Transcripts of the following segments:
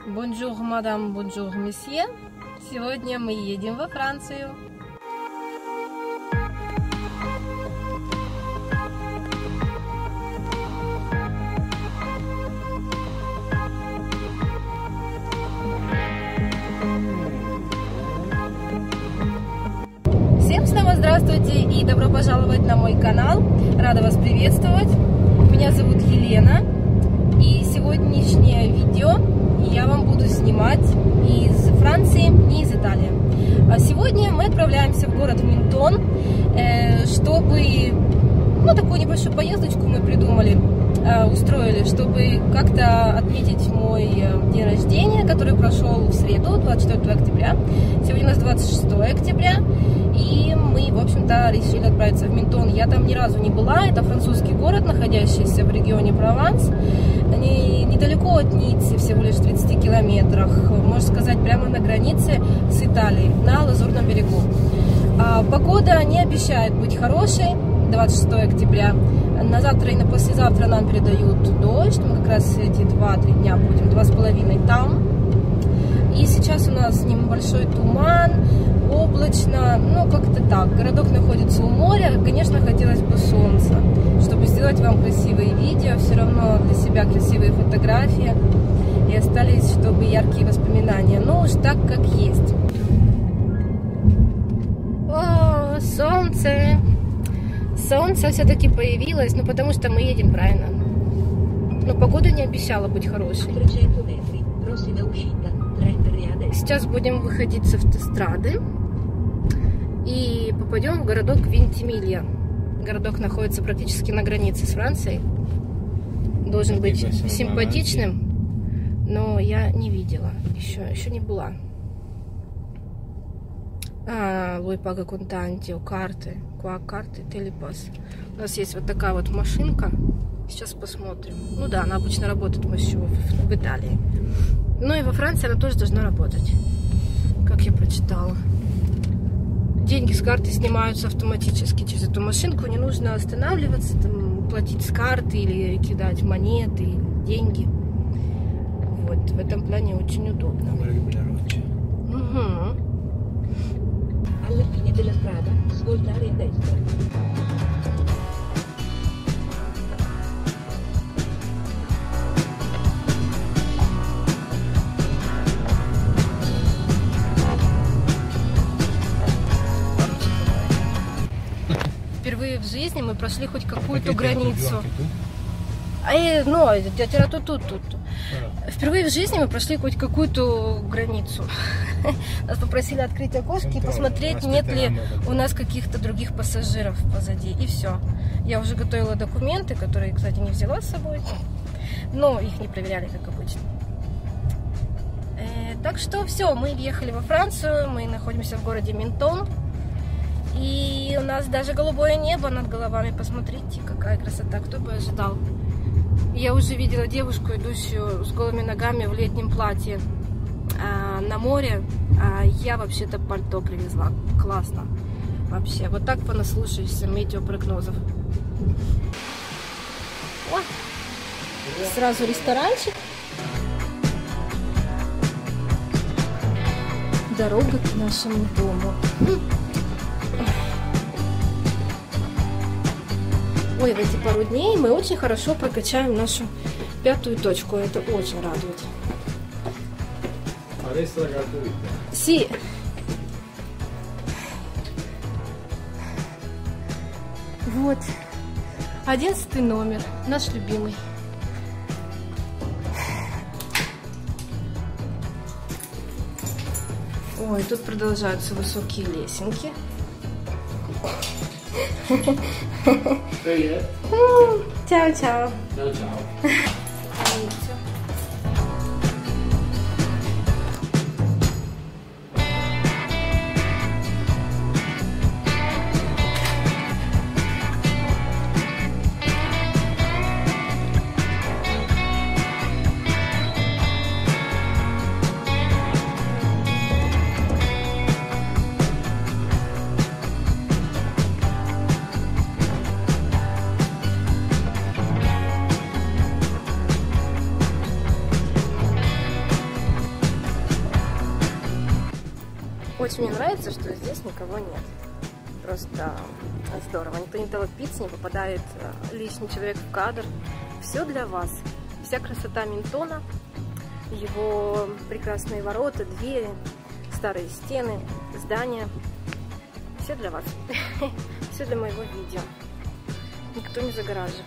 Бонжур, мадам, бонжур, месье. Сегодня мы едем во Францию. Всем снова здравствуйте и добро пожаловать на мой канал. Рада вас приветствовать. Меня зовут Елена. И сегодняшнее видео я вам буду снимать из Франции, не из Италии. Сегодня мы отправляемся в город Ментон, чтобы, такую небольшую поездочку мы придумали, устроили, чтобы как-то отметить мой день рождения, который прошел в среду, 24 октября. Сегодня у нас 26 октября, и мы, в общем-то, решили отправиться в Ментон. Я там ни разу не была, это французский город, находящийся в регионе Прованс, недалеко от Ниццы, всего лишь в 30 километрах, можно сказать, прямо на границе с Италией, на Лазурном берегу. Погода не обещает быть хорошей, 26 октября. На завтра и на послезавтра нам передают дождь. Мы как раз эти 2-3 дня будем, 2,5 там. И сейчас у нас небольшой туман, облачно, как-то так. Городок находится у моря. Конечно, хотелось бы солнца, чтобы сделать вам красивые видео, все равно для себя красивые фотографии. И остались, чтобы яркие воспоминания. Но уж так, как есть. О, солнце! Солнце все-таки появилось, потому что мы едем правильно. Но погода не обещала быть хорошей. Сейчас будем выходить с автострады и попадем в городок Вентимилья. Городок находится практически на границе с Францией. Должен быть симпатичным, но я не видела, еще не была. Voi paga contanti, карты, карты, телепас. У нас есть вот такая вот машинка. Сейчас посмотрим. Она обычно работает еще в Италии. Но и во Франции она тоже должна работать, как я прочитала. Деньги с карты снимаются автоматически через эту машинку. Не нужно останавливаться, платить с карты или кидать монеты, деньги. Вот, в этом плане очень удобно. Угу. Alla fine della strada, svoltare a destra. Впервые в жизни мы прошли хоть какую-то границу. Впервые в жизни мы прошли хоть какую-то границу. Нас попросили открыть окошки и посмотреть, нет ли у нас каких-то других пассажиров позади. И все. Я уже готовила документы, которые, кстати, не взяла с собой. Но их не проверяли, как обычно. Так что все, мы въехали во Францию. Мы находимся в городе Ментон. И у нас даже голубое небо над головами. Посмотрите, какая красота. Кто бы ожидал. Я уже видела девушку, идущую с голыми ногами в летнем платье на море. Я вообще-то пальто привезла. Классно. Вообще. Вот так понаслушаешься метеопрогнозов. О! Сразу ресторанчик. Дорога к нашему дому. Ой, в эти пару дней мы очень хорошо прокачаем нашу 5-ю точку. Это очень радует. Си. Вот. 11 номер. Наш любимый. Ой, тут продолжаются высокие лесенки. Привет. Чао-чао. Чао-чао. Очень мне нравится, что здесь никого нет. Просто здорово. Никто не толпится, не попадает лишний человек в кадр. Все для вас. Вся красота Ментона, его прекрасные ворота, двери, старые стены, здания. Все для вас. Все для моего видео. Никто не загораживает.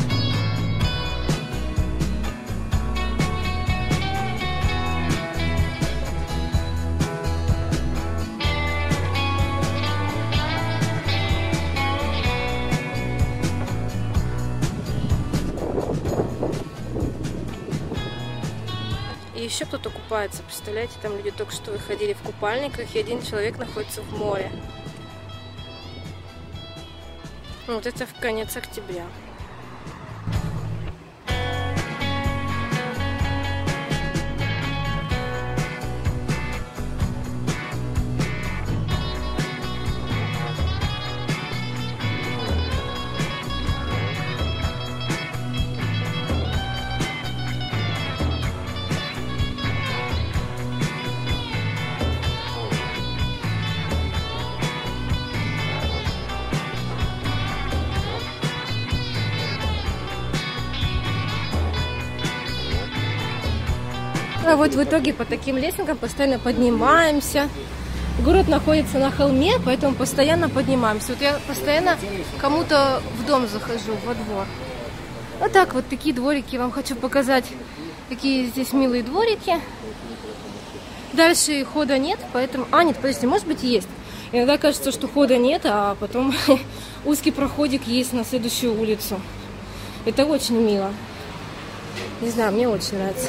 И еще кто-то купается. Представляете, там люди только что выходили в купальниках, и один человек находится в море. Вот это в конец октября. А вот в итоге по таким лестницам постоянно поднимаемся. Город находится на холме, поэтому постоянно поднимаемся. Вот я постоянно кому-то в дом захожу, во двор. Вот так вот такие дворики вам хочу показать. Какие здесь милые дворики. Дальше хода нет, поэтому... А, нет, подождите, может быть есть. Иногда кажется, что хода нет, а потом узкий проходик есть на следующую улицу. Это очень мило. Не знаю, мне очень нравится.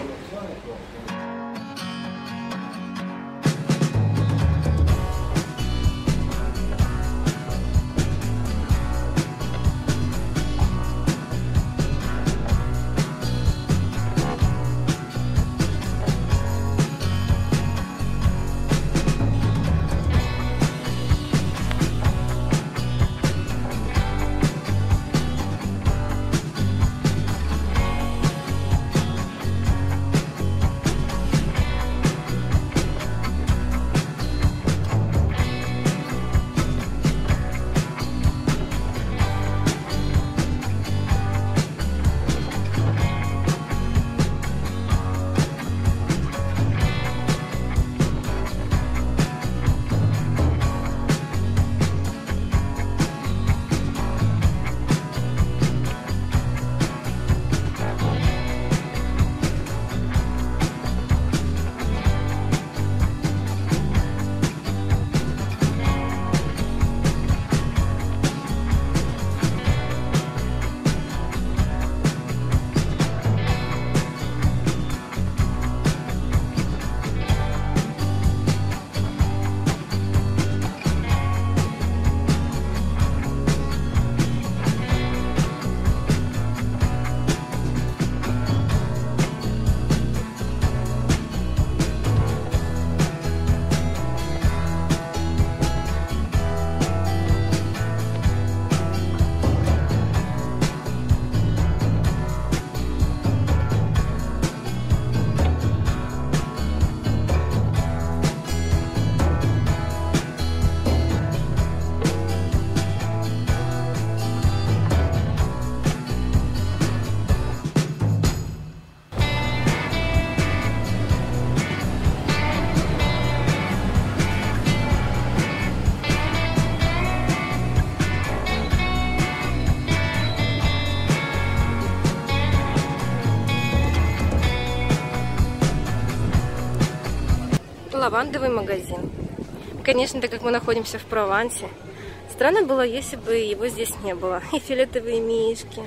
Лавандовый магазин. Конечно, так как мы находимся в Провансе, странно было, если бы его здесь не было. И фиолетовые мишки.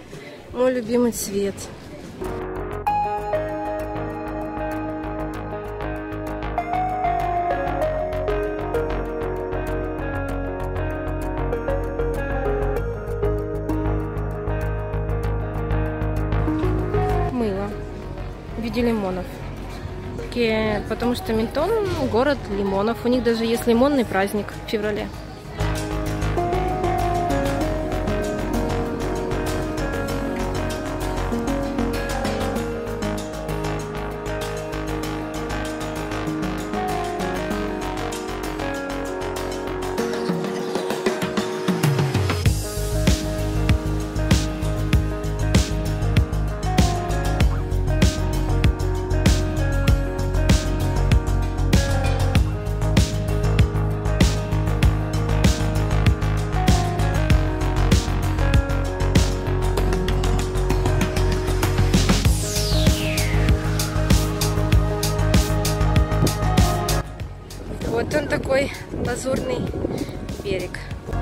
Мой любимый цвет. Мыло в виде лимонов. Потому что Ментон – город лимонов. У них даже есть лимонный праздник в феврале. такой лазурный берег.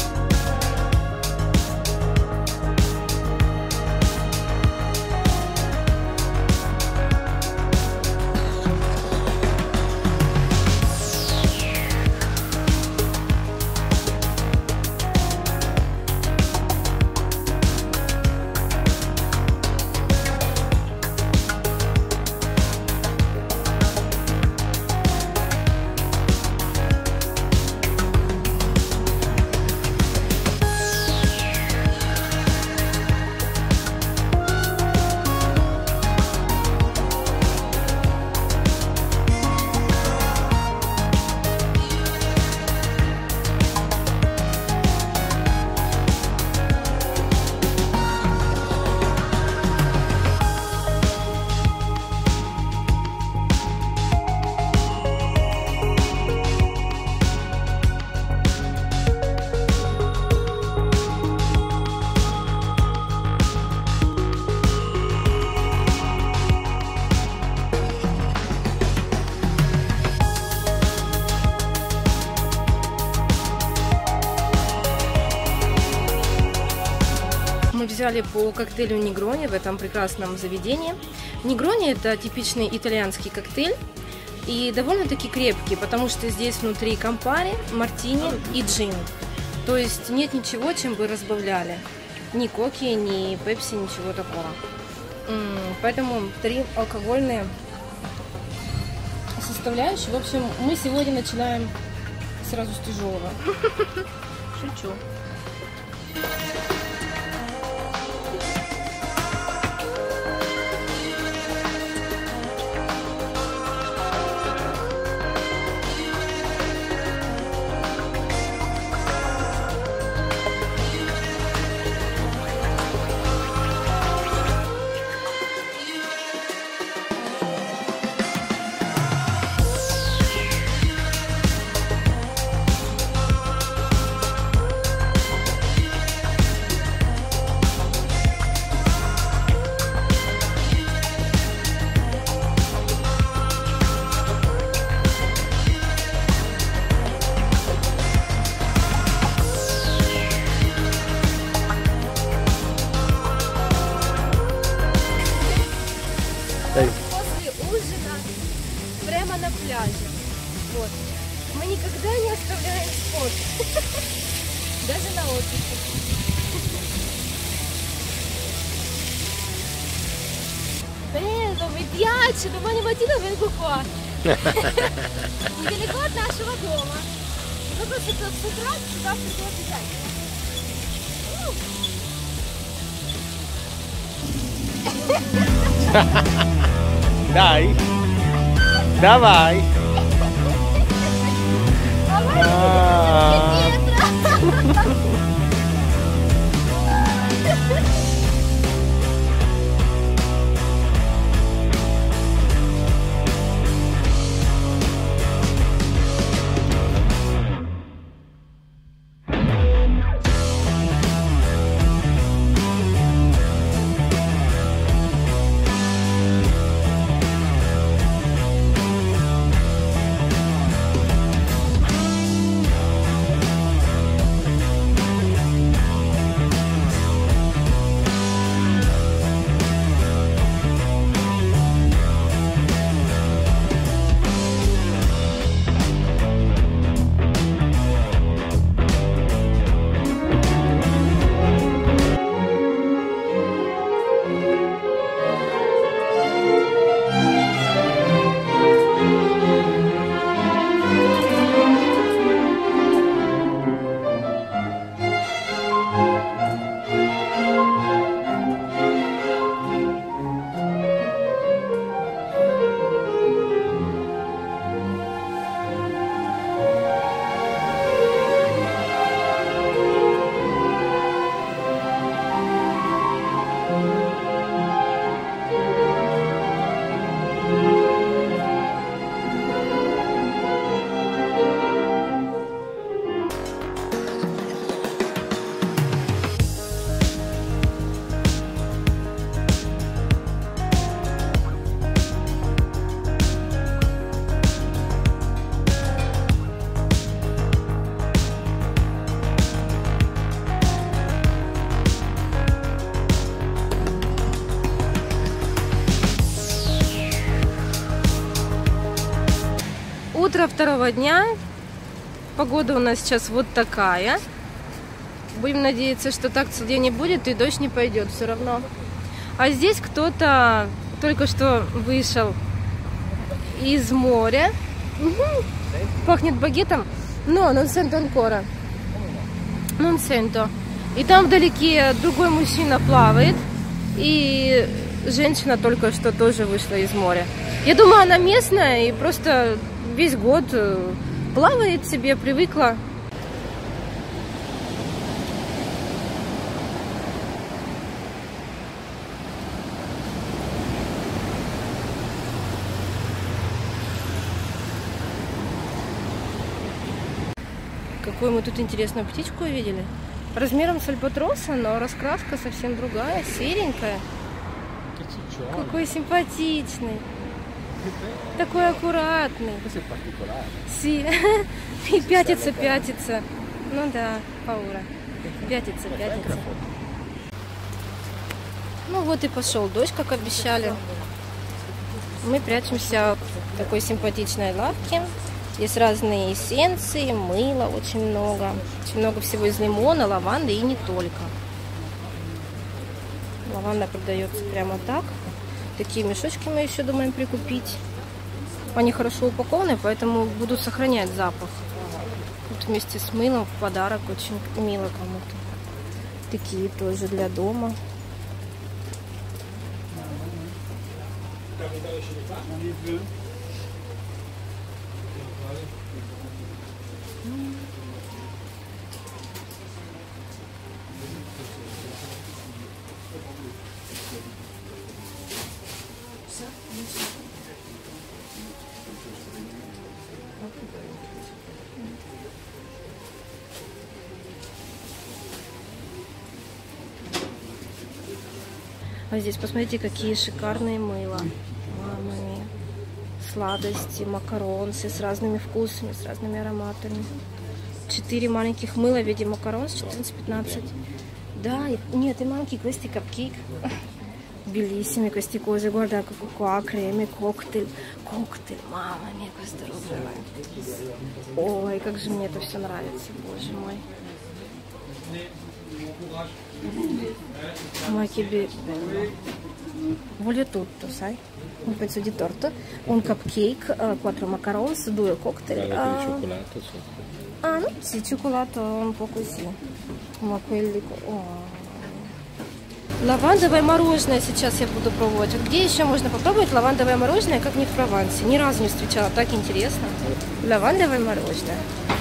Мы взяли по коктейлю Негрони в этом прекрасном заведении. Негрони — это типичный итальянский коктейль и довольно-таки крепкий, потому что здесь внутри кампари, мартини и джин. То есть нет ничего, чем бы разбавляли. Ни коки, ни пепси, ничего такого. Поэтому 3 алкогольные составляющие. В общем, мы сегодня начинаем сразу с тяжелого. Шучу. После ужина прямо на пляже. Вот. Мы никогда не оставляем спот. Даже на отдыхе. Bello, mi piace, domani mattina vengo qua. Недалеко от нашего дома. Ну просто с утра сюда приду обязательно. Dai, давай. Утро второго дня. Погода у нас сейчас вот такая. Будем надеяться, что так целый день не будет и дождь не пойдет все равно. А здесь кто-то только что вышел из моря. Пахнет багетом. Но non sento ancora. Non sento. И там вдалеке другой мужчина плавает. И женщина только что тоже вышла из моря. Я думаю, она местная и просто весь год плавает себе, привыкла. Какую мы тут интересную птичку увидели. Размером с альбатроса, но раскраска совсем другая, серенькая. Какой симпатичный. Такой аккуратный. Си. И пятится. Ну да, паура. Пятится. Ну вот и пошел дождь, как обещали. Мы прячемся в такой симпатичной лавке. Здесь разные эссенции, мыло очень много. Очень много всего из лимона, лаванды и не только. Лаванда продается прямо так. Такие мешочки мы еще думаем прикупить. Они хорошо упакованы, поэтому будут сохранять запах. Вот вместе с мылом в подарок, очень мило кому-то. Такие тоже для дома. А здесь посмотрите, какие шикарные мыла. Мама мия. Сладости, макаронсы с разными вкусами, с разными ароматами. 4 маленьких мыла в виде макарон с 14-15. Да, нет, и маленький questi cupcake. Bellissimi questi cose, guarda qua, creme, коктейль. Коктейль, мама мия, questo roba. Ой, как же мне это все нравится, боже мой. Ma che bello. Voglio tutto, sai? Un pezzo di torta, un cupcake, 4 macarons, 2 cocktail. Cioccolato sopra. Ah, no, sì, cioccolato un po' così. Ma quelli... Лавандовое мороженое сейчас я буду пробовать. Вот где еще можно попробовать лавандовое мороженое, как не в Провансе? Ни разу не встречала, так интересно. Лавандовое мороженое.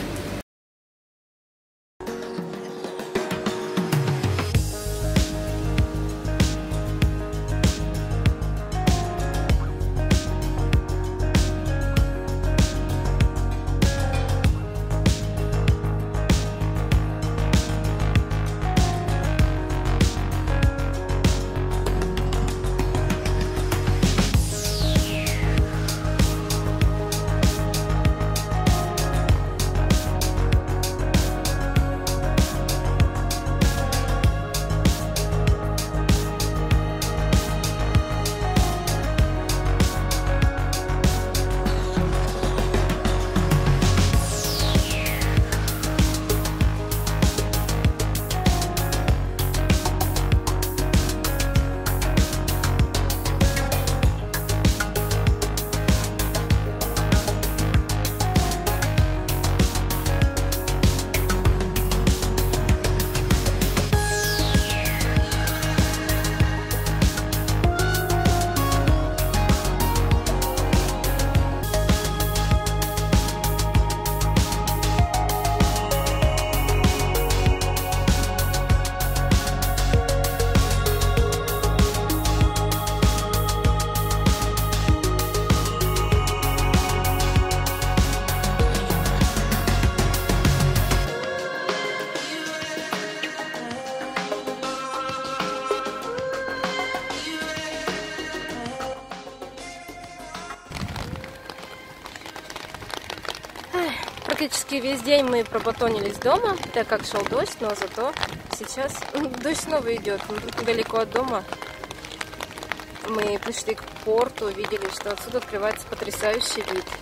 Практически весь день мы пробатонились дома, так как шел дождь, но зато сейчас дождь снова идет далеко от дома. Мы пришли к порту, увидели, что отсюда открывается потрясающий вид.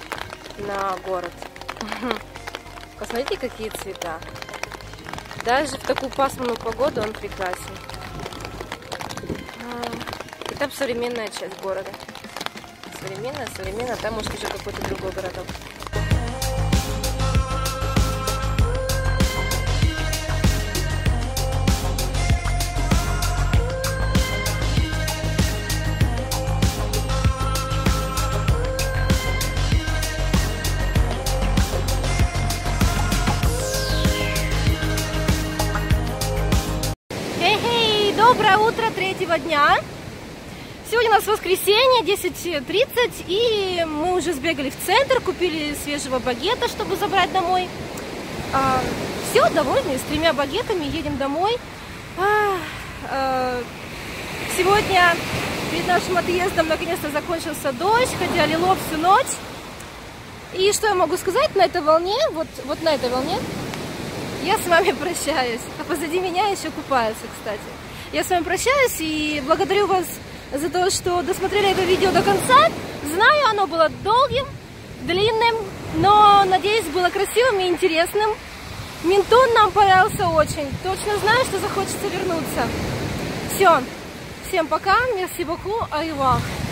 на город. Посмотрите, какие цвета. Даже в такую пасмурную погоду он прекрасен. И там современная часть города. Современная, там может уже какой-то другой городок. Доброе утро третьего дня. Сегодня у нас воскресенье, 10:30, и мы уже сбегали в центр, купили свежего багета, чтобы забрать домой. Все, довольны, с 3 багетами едем домой. Сегодня перед нашим отъездом наконец-то закончился дождь, хотя лило всю ночь. И что я могу сказать на этой волне, вот на этой волне, я с вами прощаюсь. А позади меня еще купаются, кстати. Я с вами прощаюсь и благодарю вас за то, что досмотрели это видео до конца. Знаю, оно было долгим, длинным, но, надеюсь, было красивым и интересным. Минтун нам понравился очень. Точно знаю, что захочется вернуться. Все. Всем пока. Merci beaucoup. Au revoir.